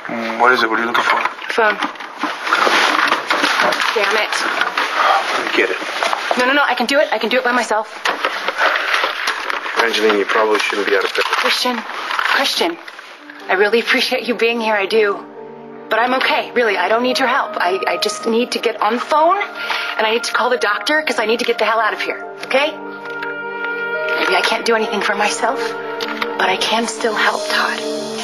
What is it? What are you looking for? Phone. Damn it. Let me get it. No, I can do it. I can do it by myself. Angeline, you probably shouldn't be out of bed. Christian, I really appreciate you being here. I do. But I'm okay, really. I don't need your help. I just need to get on the phone, and I need to call the doctor because I need to get the hell out of here, okay? Maybe I can't do anything for myself, but I can still help, Todd.